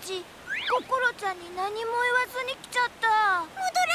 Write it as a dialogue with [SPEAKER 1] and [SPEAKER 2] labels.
[SPEAKER 1] 心ちゃんに何も言わずに来ちゃった。戻